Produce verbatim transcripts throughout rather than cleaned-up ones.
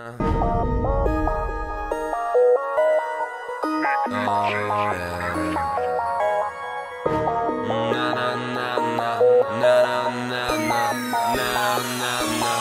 Oh, yeah. Na na na na na na na na na na.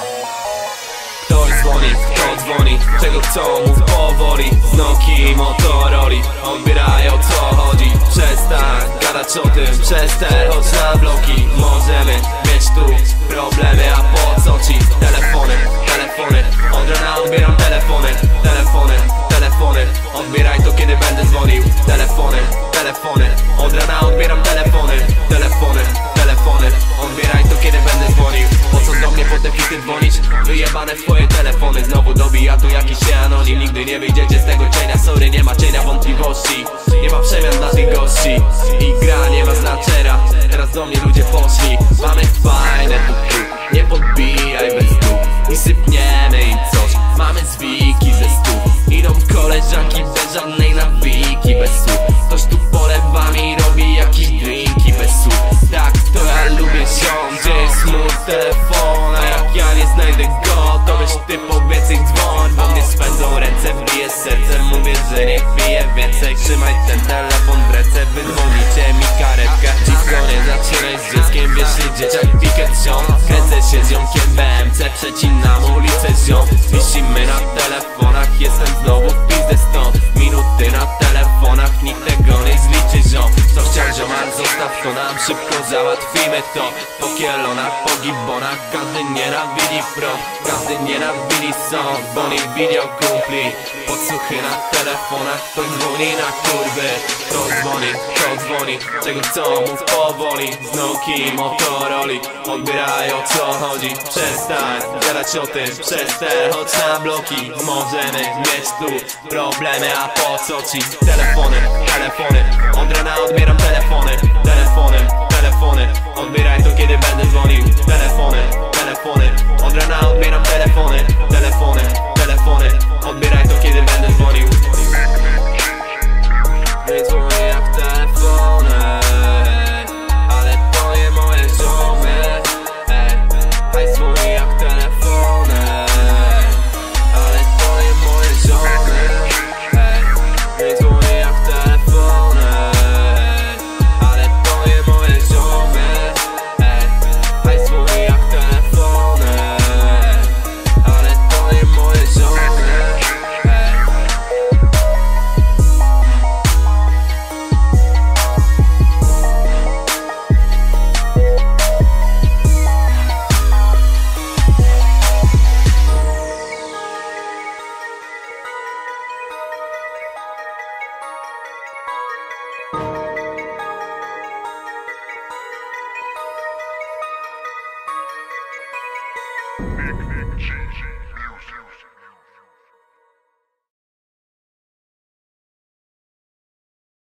Ktoś dzwoni, kto dzwoni, czego chcą, mów powoli. Z Nokii, Motoroli, odbierają co chodzi. Przestań gadać o tym, przestań, chodź na bloki. Możemy mieć tu problemy, a po co ci telefony, telefony? Od rana odbieram telefony, telefony, telefony. Odbieraj to, kiedy będę dzwonił. Telefony, telefony. Od rana odbieram telefony, telefony, telefony. Odbieraj to, kiedy będę dzwonił. Po co do mnie potem hity dzwonić? Wyjebane w twoje telefony. Znowu dobija tu jakiś się anonim. Nigdy nie wyjdziecie z tego cienia. Sorry, nie ma cienia wątpliwości. Nie ma przemian dla tych gości. I gra nie ma znaczenia. Teraz do mnie ludzie poszli. Mamy fajne tu, nie podbijaj bez tu. I sypniemy im coś. Mamy zwiki ze stu. Idą koleżanki bez żadnej nawiki. Bez słów. Ktoś tu polewa mi robi jakieś drinki bez słów. Tak, to ja lubię się. Gdzie jest mój telefon? A jak ja nie znajdę go, to weź ty po więcej dzwoń. Bo mnie spędzą ręce, wbije serce. Mówię, że nie piję więcej. Trzymaj ten telefon w ręce. Wydzwonicie mi karetkę. Dziwko, nie zaczynaj z dzieckiem. Wiesz, że dzieciak piket wziął. Kręcę się z ziomkiem B M C. Przecinam ulicę z ziom. Wisimy na telefonach. Jestem znowu w pizdę stąd. Minuty na telefonach. Nikt tego nie zliczy ziom. Co chciał ziomal, zostaw to nam. Szybko załatwimy to. Po kielonach, po gibbonach. Każdy nienawidzi front. Każdy nienawidzi sąd. Bo nie widział kumpli. Podsłuchy na telefonach. To dzwoni na kurwy. To dzwoni, to dzwoni. Czego chcą, mów powoli. Z Nokii, Motoroli. Odbierają co chodzi. Przestań gadać o tym. Przestań, chodź na bloki. Możemy mieć tu problemy, a po co ci telefony, telefony. Od rana odbieram telefony, telefony, telefony. Odbieraj to, kiedy będę dzwonił. Telefony, telefony. Od rana odbieram telefony, telefony, telefony. Odbieraj to, kiedy będę dzwonił. Nie dzwonię jak telefony, ale to nie moje ziomy. Hej, dzwonię jak telefony, ale to nie moje ziomy. Nie dzwonię jak telefony, ale to nie moje ziomy. Hej, dzwonię jak telefony, ale to nie moje ziomy. Big